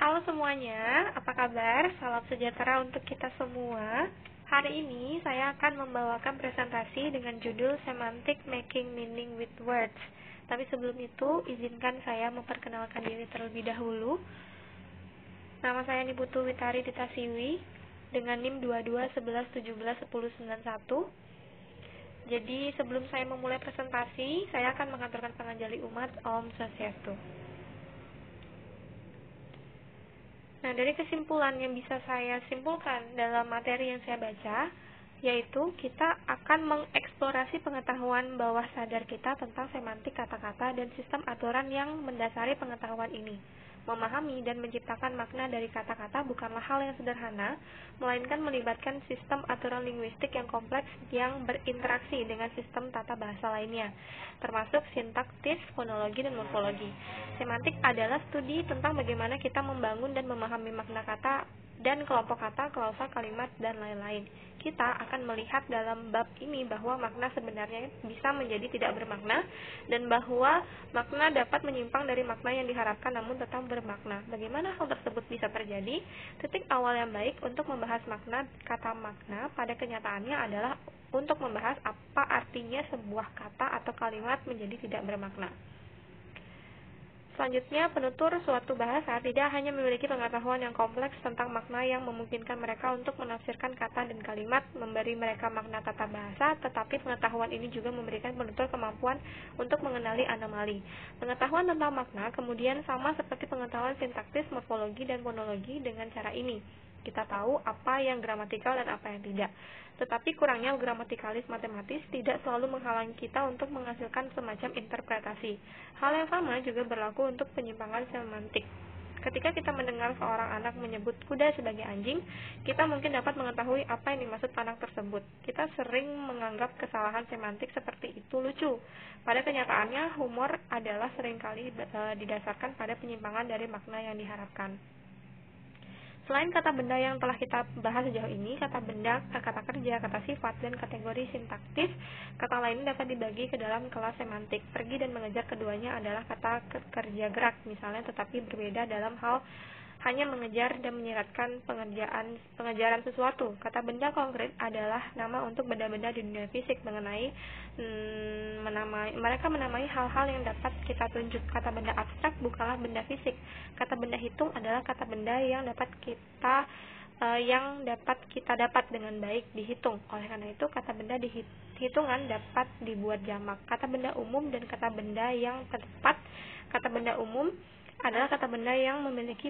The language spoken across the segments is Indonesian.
Halo semuanya, apa kabar? Salam sejahtera untuk kita semua. Hari ini saya akan membawakan presentasi dengan judul Semantic Making Meaning with Words. Tapi sebelum itu, izinkan saya memperkenalkan diri terlebih dahulu. Nama saya Niputu Witari Ditasiwi dengan NIM 2211171091. Jadi sebelum saya memulai presentasi, saya akan mengaturkan panganjali umat Om Swastiastu. Nah, dari kesimpulan yang bisa saya simpulkan dalam materi yang saya baca, yaitu kita akan mengeksplorasi pengetahuan bawah sadar kita tentang semantik kata-kata dan sistem aturan yang mendasari pengetahuan ini. Memahami dan menciptakan makna dari kata-kata bukanlah hal yang sederhana, melainkan melibatkan sistem aturan linguistik yang kompleks yang berinteraksi dengan sistem tata bahasa lainnya, termasuk sintaksis, fonologi, dan morfologi. Semantik adalah studi tentang bagaimana kita membangun dan memahami makna kata dan kelompok kata, klausa, kalimat, dan lain-lain. Kita akan melihat dalam bab ini bahwa makna sebenarnya bisa menjadi tidak bermakna, dan bahwa makna dapat menyimpang dari makna yang diharapkan namun tetap bermakna. Bagaimana hal tersebut bisa terjadi? Titik awal yang baik untuk membahas makna kata makna pada kenyataannya adalah untuk membahas apa artinya sebuah kata atau kalimat menjadi tidak bermakna. Selanjutnya, penutur suatu bahasa tidak hanya memiliki pengetahuan yang kompleks tentang makna yang memungkinkan mereka untuk menafsirkan kata dan kalimat, memberi mereka makna tata bahasa, tetapi pengetahuan ini juga memberikan penutur kemampuan untuk mengenali anomali. Pengetahuan tentang makna kemudian sama seperti pengetahuan sintaksis, morfologi, dan fonologi dengan cara ini. Kita tahu apa yang gramatikal dan apa yang tidak. Tetapi kurangnya gramatikalis matematis tidak selalu menghalangi kita untuk menghasilkan semacam interpretasi. Hal yang sama juga berlaku untuk penyimpangan semantik. Ketika kita mendengar seorang anak menyebut kuda sebagai anjing, kita mungkin dapat mengetahui apa yang dimaksud anak tersebut. Kita sering menganggap kesalahan semantik seperti itu lucu. Pada kenyataannya, humor adalah seringkali didasarkan pada penyimpangan dari makna yang diharapkan. Selain kata benda yang telah kita bahas sejauh ini, kata benda, kata kerja, kata sifat, dan kategori sintaktis, kata lain dapat dibagi ke dalam kelas semantik. Pergi dan mengejar keduanya adalah kata kerja gerak, misalnya, tetapi berbeda dalam hal hanya mengejar dan menyiratkan pengejaran sesuatu. Kata benda konkret adalah nama untuk benda-benda di dunia fisik mereka menamai hal-hal yang dapat kita tunjuk. Kata benda abstrak bukanlah benda fisik. Kata benda hitung adalah kata benda yang dapat kita dapat dengan baik dihitung. Oleh karena itu, kata benda hitungan dapat dibuat jamak. Kata benda umum dan kata benda yang tepat. Kata benda umum adalah kata benda yang memiliki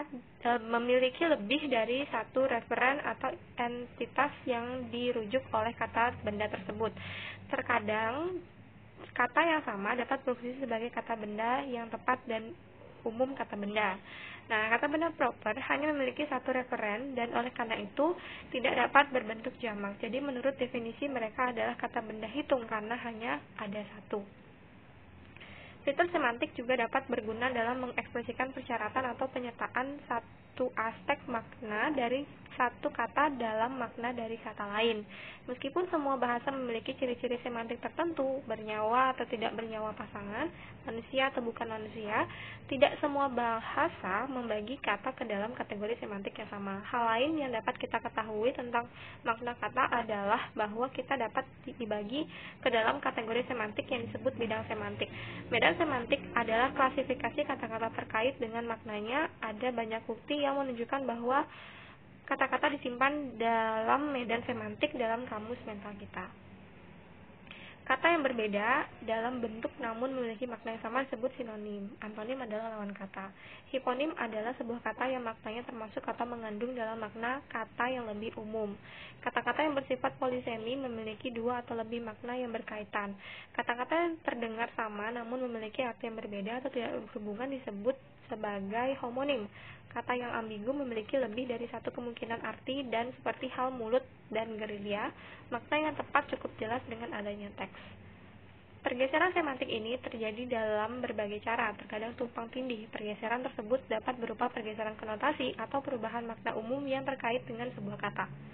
lebih dari satu referen atau entitas yang dirujuk oleh kata benda tersebut. Terkadang kata yang sama dapat berfungsi sebagai kata benda yang tepat dan umum kata benda. Nah, kata benda proper hanya memiliki satu referen dan oleh karena itu tidak dapat berbentuk jamak. Jadi menurut definisi mereka adalah kata benda hitung karena hanya ada satu. Fitur semantik juga dapat berguna dalam mengekspresikan persyaratan atau penyertaan satu aspek makna dari satu kata dalam makna dari kata lain. Meskipun semua bahasa memiliki ciri-ciri semantik tertentu, bernyawa atau tidak bernyawa pasangan, manusia atau bukan manusia, tidak semua bahasa membagi kata ke dalam kategori semantik yang sama. Hal lain yang dapat kita ketahui tentang makna kata adalah bahwa kita dapat dibagi ke dalam kategori semantik yang disebut bidang semantik. Medan semantik adalah klasifikasi kata-kata terkait dengan maknanya. Ada banyak bukti yang menunjukkan bahwa kata-kata disimpan dalam medan semantik dalam kamus mental kita. Kata yang berbeda dalam bentuk namun memiliki makna yang sama disebut sinonim. Antonim adalah lawan kata. Hiponim adalah sebuah kata yang maknanya termasuk atau mengandung dalam makna kata yang lebih umum. Kata-kata yang bersifat polisemi memiliki dua atau lebih makna yang berkaitan. Kata-kata yang terdengar sama namun memiliki arti yang berbeda atau tidak berhubungan disebut sebagai homonim. Kata yang ambigu memiliki lebih dari satu kemungkinan arti dan seperti hal mulut dan gerilya, makna yang tepat cukup jelas dengan adanya teks. Pergeseran semantik ini terjadi dalam berbagai cara, terkadang tumpang tindih. Pergeseran tersebut dapat berupa pergeseran konotasi atau perubahan makna umum yang terkait dengan sebuah kata.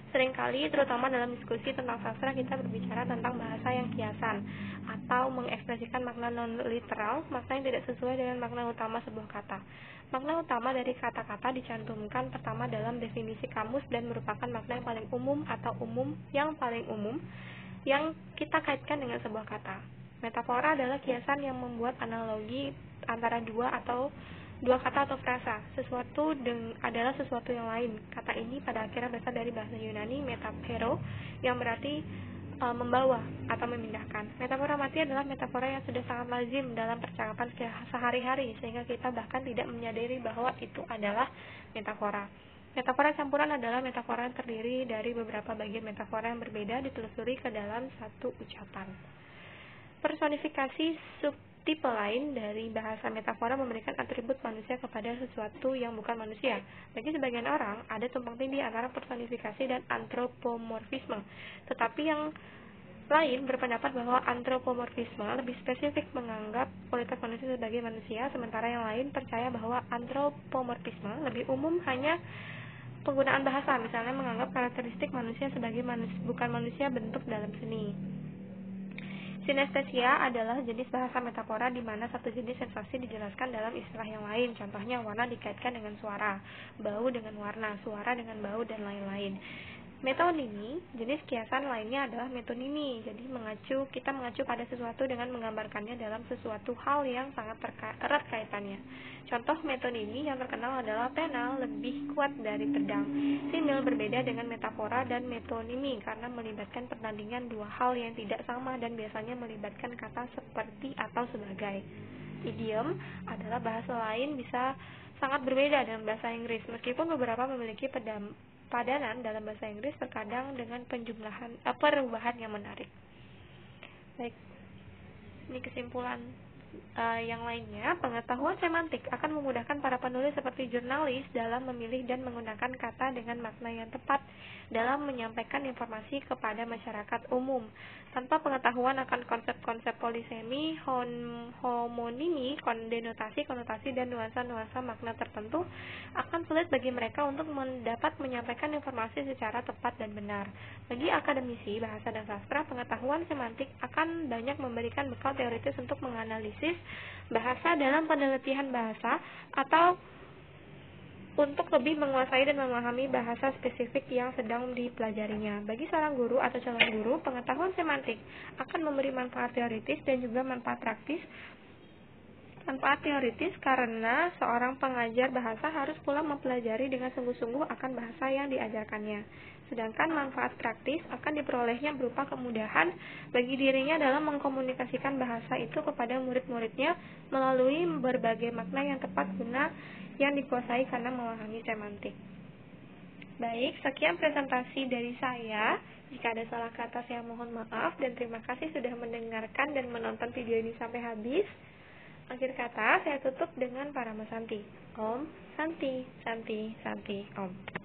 Seringkali, terutama dalam diskusi tentang sastra, kita berbicara tentang bahasa yang kiasan atau mengekspresikan makna non-literal, makna yang tidak sesuai dengan makna utama sebuah kata. Makna utama dari kata-kata dicantumkan pertama dalam definisi kamus dan merupakan makna yang paling umum atau yang paling umum yang kita kaitkan dengan sebuah kata. Metafora adalah kiasan yang membuat analogi antara dua kata atau frasa. Sesuatu adalah sesuatu yang lain. Kata ini pada akhirnya berasal dari bahasa Yunani metapero, yang berarti membawa atau memindahkan. Metafora mati adalah metafora yang sudah sangat lazim dalam percakapan sehari-hari, sehingga kita bahkan tidak menyadari bahwa itu adalah metafora. Metafora campuran adalah metafora yang terdiri dari beberapa bagian metafora yang berbeda ditelusuri ke dalam satu ucapan. Personifikasi subtipe lain dari bahasa metafora memberikan atribut manusia kepada sesuatu yang bukan manusia. Bagi sebagian orang, ada tumpang tindih antara personifikasi dan antropomorfisme. Tetapi yang lain berpendapat bahwa antropomorfisme lebih spesifik menganggap kualitas manusia sebagai manusia, sementara yang lain percaya bahwa antropomorfisme lebih umum hanya penggunaan bahasa, misalnya menganggap karakteristik manusia sebagai bukan manusia bentuk dalam seni. Sinestesia adalah jenis bahasa metafora di mana satu jenis sensasi dijelaskan dalam istilah yang lain. Contohnya, warna dikaitkan dengan suara, bau dengan warna, suara dengan bau, dan lain-lain. Metonimi, jenis kiasan lainnya adalah metonimi. Jadi kita mengacu pada sesuatu dengan menggambarkannya dalam sesuatu hal yang sangat erat kaitannya. Contoh metonimi yang terkenal adalah pena lebih kuat dari pedang. Simil berbeda dengan metafora dan metonimi karena melibatkan pertandingan dua hal yang tidak sama dan biasanya melibatkan kata seperti atau sebagai. Idiom adalah bahasa lain bisa sangat berbeda dengan bahasa Inggris, meskipun beberapa memiliki padanan dalam bahasa Inggris, terkadang dengan perubahan yang menarik. Baik, ini kesimpulan yang lainnya. Pengetahuan semantik akan memudahkan para penulis seperti jurnalis dalam memilih dan menggunakan kata dengan makna yang tepat dalam menyampaikan informasi kepada masyarakat umum. Tanpa pengetahuan akan konsep-konsep polisemi, homonimi, denotasi, konotasi, dan nuansa-nuansa makna tertentu, akan sulit bagi mereka untuk dapat menyampaikan informasi secara tepat dan benar. Bagi akademisi bahasa dan sastra, pengetahuan semantik akan banyak memberikan bekal teoritis untuk menganalisis bahasa dalam penelitian bahasa atau untuk lebih menguasai dan memahami bahasa spesifik yang sedang dipelajarinya. Bagi seorang guru atau calon guru, pengetahuan semantik akan memberi manfaat teoritis dan juga manfaat praktis. Manfaat teoritis karena seorang pengajar bahasa harus pula mempelajari dengan sungguh-sungguh akan bahasa yang diajarkannya. Sedangkan manfaat praktis akan diperolehnya berupa kemudahan bagi dirinya dalam mengkomunikasikan bahasa itu kepada murid-muridnya melalui berbagai makna yang tepat guna yang dikuasai karena memahami semantik. Baik, sekian presentasi dari saya. Jika ada salah kata, saya mohon maaf dan terima kasih sudah mendengarkan dan menonton video ini sampai habis. Akhir kata, saya tutup dengan Paramasanti. Om Santi, Santi, Santi, Om.